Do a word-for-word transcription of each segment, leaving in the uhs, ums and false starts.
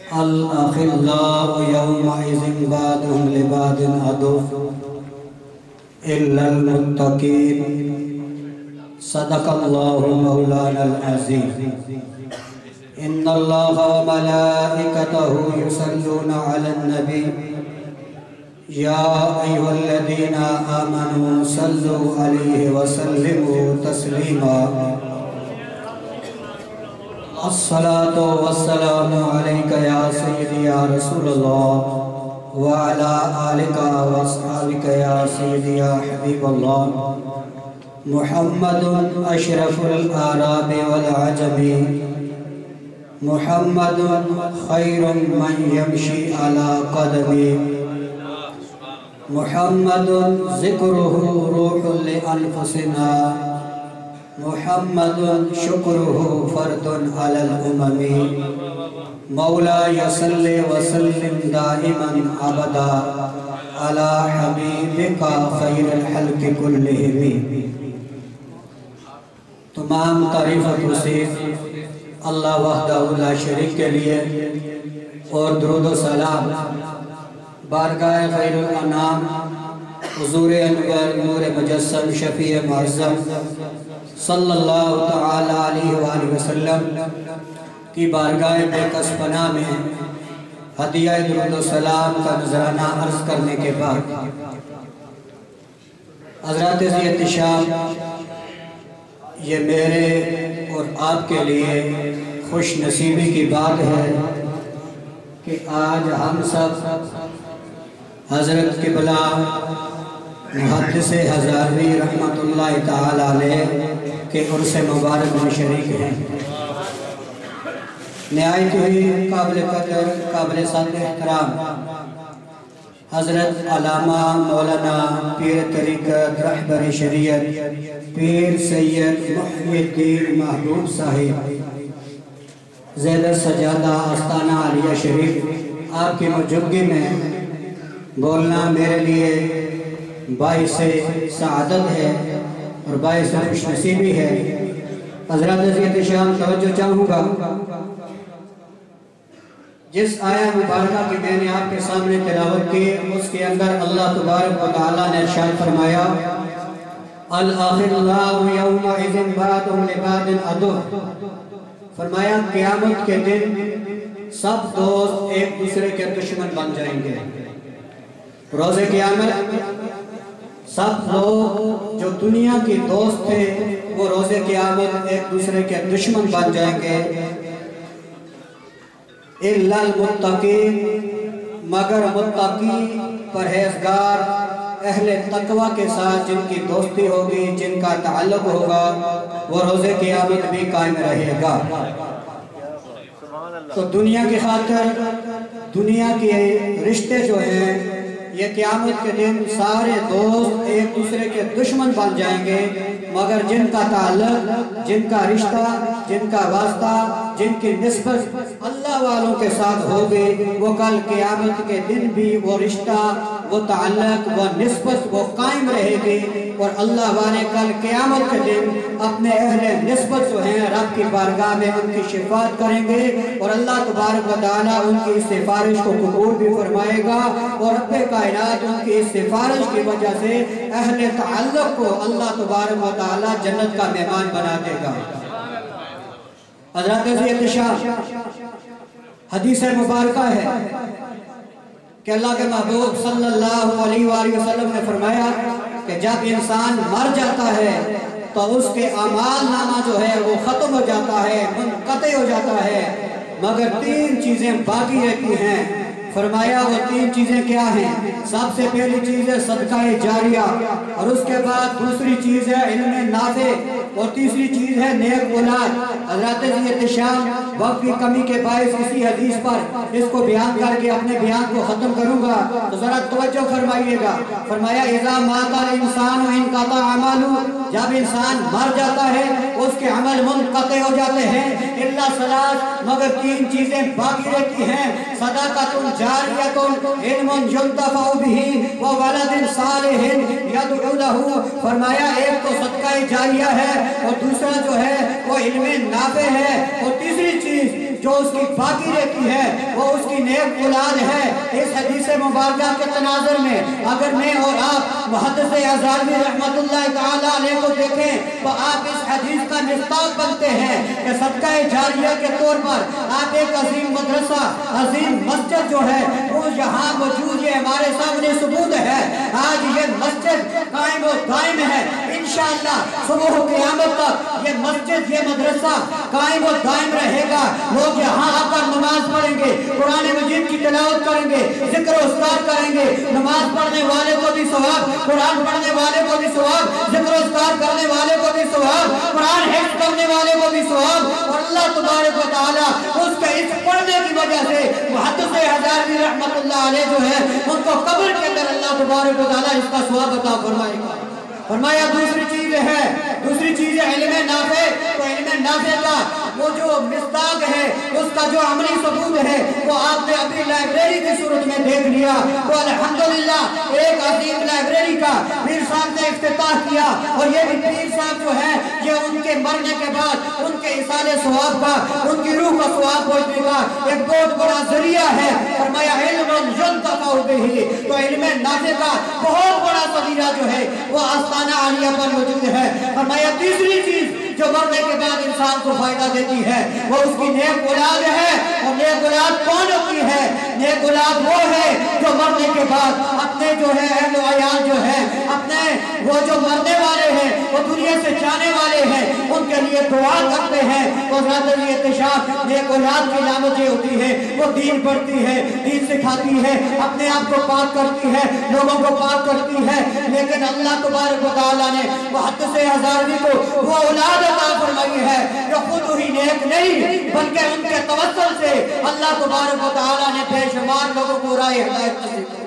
الأخلاء يومئذ بعضهم لبعض عدو إلا المتقين. صدق الله مولانا العظيم. إن الله وملائكته يصلون على النبي يا أيها الذين آمنوا صلوا عليه وسلموا تسليما. الصلاة والسلام عليك يا سيدي يا رسول الله وعلى آلك وأصحابك يا سيدي يا حبيب الله. محمد أشرف الأعراب والعجم، محمد خير من يمشي على قدمه، محمد ذكره روح لأنفسنا، محمد شكره فرد على الأمم. مولاي صل وسلم دائما أبدا على حبيبك خير الخلق كلهم. تمام تعریف و توصیف اللہ وحدہ لا شریک کے لیے اور درود و سلام بارگاہ خیر الانام حضور انور نور مجسم شفیع معظم صلی اللہ تعالی علیہ وآلہ وسلم کی بارگاہ بے کس پناہ میں ہدیہ درود و سلام کا نذرانہ عرض کرنے کے بعد حضرات ذی احتشام، یہ میرے اور آپ کے لیے خوش نصیبی کی بات ہے کہ آج ہم سب حضرت قبلہ محدث ہزاروی رحمت اللہ تعالی علیہ کے عرس مبارک میں شریک ہیں. نہایت ہی قابل قدر قابل سات احترام حضرت علامہ مولانا پیر طریقت رہبر شریعت پیر سید محی الدین محبوب صاحب زید سجادہ آستانہ علیہ شریف، آپ کی موجودگی میں بولنا میرے لیے باعث سعادت ہے اور باعث خوش نصیبی ہے. حضرات ذی احتشام توجہ چاہوں گا. جس آیہ مبارکہ کی میں نے آپ کے سامنے تلاوت کی اس کے اندر اللہ تبارک و تعالیٰ نے ارشاد فرمایا الْأَخِلَّاءُ يَوْمَئِذٍ بَعْضُهُمْ لِبَعْضٍ عَدُوٌّ. فرمایا قیامت کے دن سب دوست ایک دوسرے کے دشمن بن جائیں گے. روز قیامت سب لوگ جو دنیا کی دوست تھے وہ روز قیامت ایک دوسرے کے دشمن بن جائیں گے. اِلَّا الْمُتَّقِينَ، مگر متقی پرہیزگار اہل تقوی کے ساتھ جن کی دوستی ہوگی، جن کا تعلق ہوگا، وہ روز قیامت بھی قائم رہے گا. تو دنیا کی خاطر دنیا کے رشتے جو ہیں یہ قیامت کے دن سارے دوست ایک دوسرے کے دشمن بن جائیں گے، مگر جن کا تعلق، جن کا رشتہ، جن کا واسطہ، جن کی نسبت اللہ والوں کے ساتھ ہوگی وہ کل قیامت کے دن بھی وہ رشتہ، وہ تعلق، وہ نسبت وہ قائم رہے گی. اور اللہ والے کل قیامت کے دن اپنے اہل نسبت جو ہیں رب کی بارگاہ میں ان کی شفاعت کریں گے اور اللہ تبارک و تعالیٰ ان کی اس سفارش کو قبول بھی فرمائے گا اور رب کائنات ان کی اس سفارش کی وجہ سے اہل تعلق کو اللہ تبارک و تعالیٰ جنت کا مہمان بنا دے گا. حضرات ذی احتشام، حدیث مبارکہ ہے کہ اللہ کے محبوب صلی اللہ علیہ وآلہ وسلم نے فرمایا کہ جب انسان مر جاتا ہے تو اس کے اعمال نامہ جو ہے وہ ختم ہو جاتا ہے، منقطع ہو جاتا ہے، مگر تین چیزیں باقی رہتی ہیں. فرمایا وہ تین چیزیں کیا ہیں؟ سب سے پہلی چیز ہے صدقہ جاریہ، اور اس کے بعد دوسری چیز ہے علم نافع، اور تیسری چیز ہے نیک اولاد. حضرات ذی احتشام، وقت کی کمی کے باعث اسی حدیث پر اس کو بیان کر کے اپنے بیان کو ختم کروں گا، تو ذرا توجہ فرمائیے گا. فرمایا اذا مات الانسان انقطع عمله، جب انسان مر جاتا ہے اس کے عمل منقطع ہو جاتے ہیں. الا ثلاث، مگر تین چیزیں باقی رہتی ہیں. صدقۃ جاریۃ، علم ينتفع به وولد صالح يدعو له. فرمایا ایک تو صدقہ جاریہ ہے اور دوسرا جو ہے وہ علم نافع ہے، اور تیسری چیز جو اس کی باقی رہتی ہے وہ اس کی نیک اولاد ہے۔ اس حدیث مبارکہ کے تناظر میں اگر میں اور آپ محدث ہزاروی رحمت اللہ تعالیٰ علیہ کو دیکھیں تو آپ اس حدیث کا مصداق بنتے ہیں کہ صدقہ جاریہ کے طور پر آپ ایک عظیم مدرسہ، عظیم مسجد جو ہے وہ یہاں موجود، یہ ہمارے سامنے ثبوت ہے۔ آج یہ مسجد قائم و دائم ہے، انشاءاللہ صبح و قیامت تک یہ مسجد، یہ مدرسہ قائم و دائم رہے گا۔ لوگ یہاں آ کر نماز پڑھیں گے، قرآن مجید کی تلاوت کریں گے، ذکر و اذکار کریں گے۔ نماز پڑھنے والے کو بھی ثواب، قرآن پڑھنے والے کو بھی ثواب، ذکر و اذکار کرنے والے کو بھی ثواب، قرآن حفظ کرنے والے کو بھی ثواب، اور اللہ تبارک و تعالیٰ اس کے اس پڑھنے کی وجہ سے محدث ہزاروی رحمت اللہ علیہ جو ہے ان کو قبر کے اندر اللہ تبارک و تعالیٰ اس کا ثواب عطا فرمائے گا۔ فرمایا دوسری چیز ہے، دوسری چیز ہے علم نافع۔ تو علم نافع کا وہ جو مصداق ہے، اس کا جو عملی ثبوت ہے وہ آپ نے ابھی لائبریری کی صورت میں دیکھ لیا۔ تو الحمدللہ ایک عظیم لائبریری کا پیر صاحب نے افتتاح کیا، اور یہ بھی پیر صاحب جو ہے یہ ان کے مرنے کے بعد ان کے اصالِ ثواب کا، ان کی روح کا ثواب پہنچنے کا ایک بہت بڑا ذریعہ ہے۔ فرمایا علم ينتفع به، تو علم نافع کا بہت بڑا ذریعہ جو ہے وہ آستانہ عالیہ پر موجود ہے۔ فرمایا تیسری چیز جو مرنے کے بعد انسان کو فائدہ دیتی ہے وہ اس کی نیک اولاد ہے۔ اور نیک اولاد کون ہوتی ہے؟ نیک اولاد وہ ہے جو مرنے کے بعد اپنے جو ہے اہل و عیال جو ہے، اپنے وہ جو مرنے والے ہیں، وہ دنیا سے جانے والے ہیں، ان کے لیے دعا کرتے ہیں۔ تو ذات علی اتشاف نیک اولاد کی علامت یہ ہوتی ہے وہ دین پڑھتی ہے، دین سکھاتی ہے، اپنے آپ کو پاک کرتی ہے، لوگوں کو پاک کرتی ہے۔ لیکن اللہ تبارک و تعالیٰ نے محدث ہزاروی کو وہ اولاد عطا فرمائی ہے جو خود ہی نیک نہیں بلکہ ان کے توسل سے اللہ تبارک و تعالیٰ نے بے شمار لوگوں کو راہ ہدایت نصیب کی۔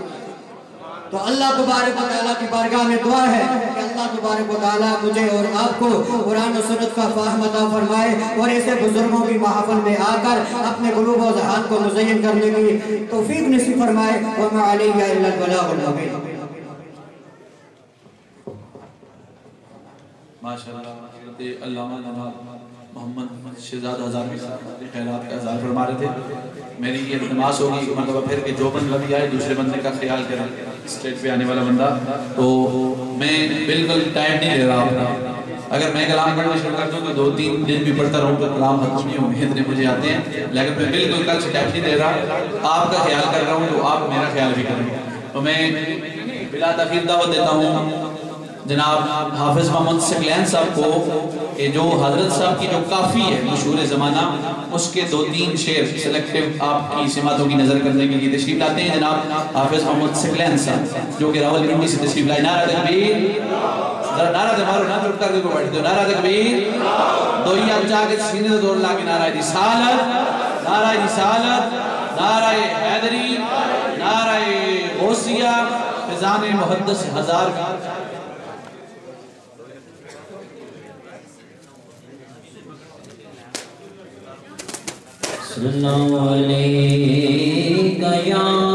تو اللہ تبارک و تعالیٰ کی بارگاہ میں دعا ہے کہ اللہ تبارک و تعالیٰ مجھے اور آپ کو قرآن و سنت کا فہم عطا فرمائے، اور ایسے بزرگوں کی محفل میں آ کر اپنے قلوب و ذہان کو مزین کرنے کی توفیق نصیب فرمائے۔ وما علیہ الا البلاغ المبین۔ ماشاءاللہ حضرت علامہ جناب محمد شہزاد ہزاروی صاحب خیرات کا اظہار فرما رہے تھے۔ میری یہ التماس ہوگی ایک مرتبہ پھر کہ جو بندہ بھی آئے دوسرے بندے کا خیال کریں، اسٹیج پہ آنے والا بندہ۔ تو میں بالکل ٹائم نہیں لے رہا اپنا، اگر میں کلام پڑھنا شروع کر دوں تو دو تین دن بھی پڑھتا رہوں تو کلام ختم نہیں ہوں گے، اتنے مجھے آتے ہیں، لیکن میں بالکل کل سے ٹائم نہیں دے رہا، آپ کا خیال کر رہا ہوں تو آپ میرا خیال بھی کریں۔ تو میں بلا تاخیر دعوت دیتا ہوں جناب حافظ محمد ثقلین صاحب کو کہ جو حضرت صاحب کی جو کافی ہے مشہور زمانہ، اس کے دو تین شعر سلیکٹیو آپ کی سماعتوں کی نظر کرنے کے لیے تشریف لاتے ہیں جناب حافظ محمد ثقلین صاحب جو کہ راول پنڈی سے تشریف لائے۔ نعرہ تکبیر، ذرا نعرہ دے مارو، نہ چپ کر کے بیٹھ دو، نعرہ تکبیر، دو ہی آپ چاہ کے سینے سے دور لا کے نعرہ رسالت، نعرہ رسالت، نعرہ حیدری، نعرہ غوثیہ، فیضان محدث ہزاروی۔ صلی اللہ علیہ یا